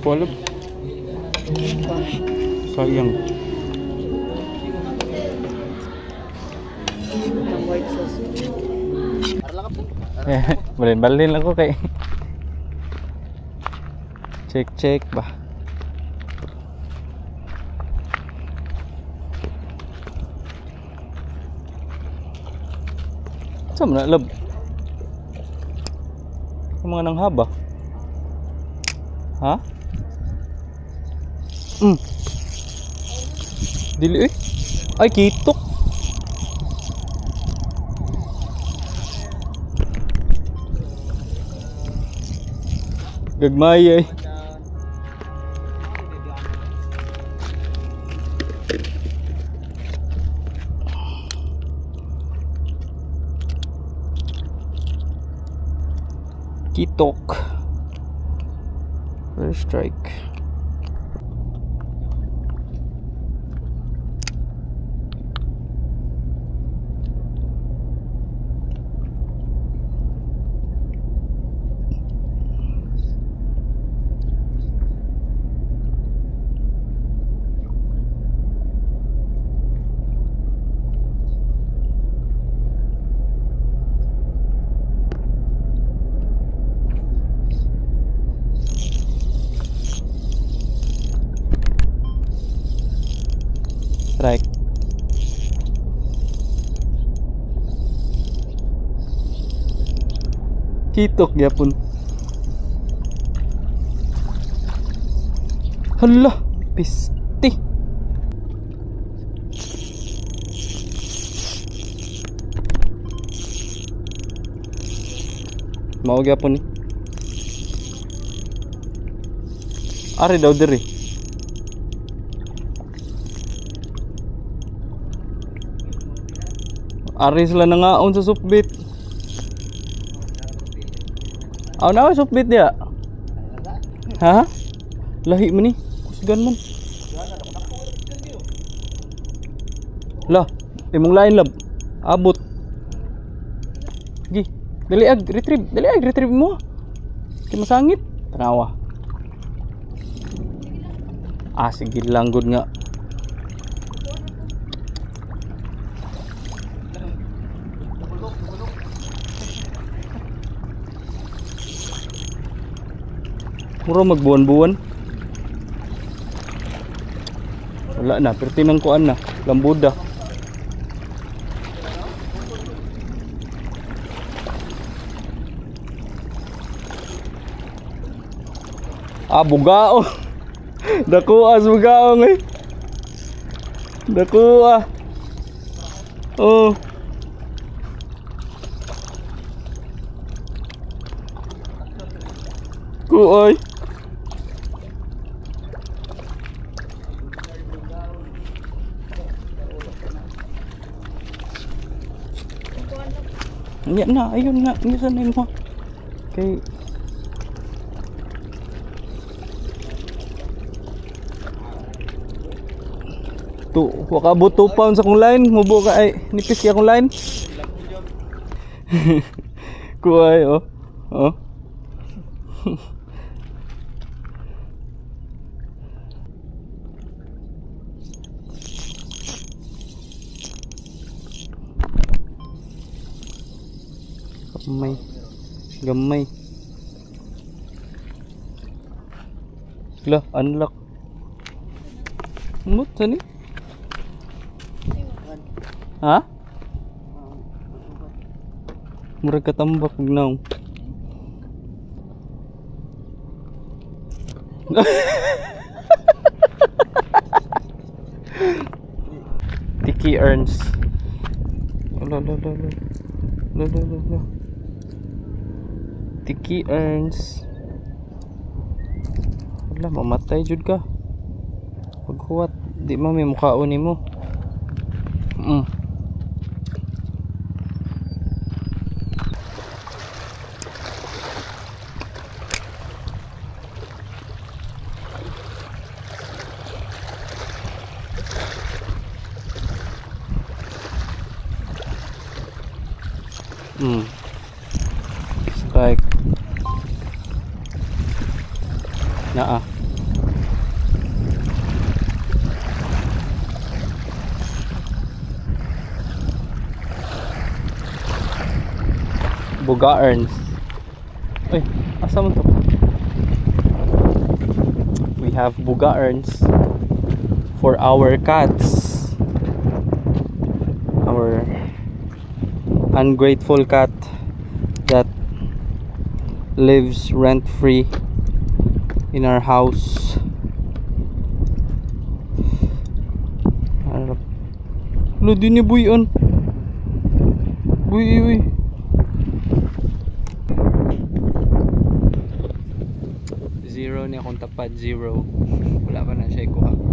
ko alam. Sayang. Ang white sauce. Balin-balin lang ko kay. Check ba. Saan mo na lab? Ang mga nang haba. Ha? Dili eh. Ay, kitok. Gagmay eh. Kitok. First strike. Strike. Kitok yapon. Hala, pisti. Mau yapon ni. Ari daw diri. Ari sila nangaon sa supbit. Aw na supbit dia. Ha? Lahi man ni. Kusgan man. Lah, imong lain lab. Abot. Gi. Dali ag retrieve mo. Kay masangit. Tanawa. Ah, sige lang good nga. Mura magbuwan-buwan. Wala na, perti ng kuan na, lambuda. Ah, bugao. Dakuha sa bugao ngay. Dakuha. Oh. Kuoy. Yan na, ayun na, minsan na mo. Okay. Tu, wakabot 2 pounds akong line, mubo ka ay nipis kaya akong line. Kuay oh. Oh. Gamay. Lah, unlock. Mut sani? Ha? Murag katambak naw. Tiki earns. La. Tiki earns. Wala, mamatay jud ka. Paghuwat, di man may mukhaon nimo. Strike. Naa. Bugaerns. Uy, asa mo to? We have bugaerns for our cats. Our ungrateful cat that lives rent-free in our house. Lo din ni buyon. Buy. Zero ni akong tapad, zero. Wala pa na siya ikuha.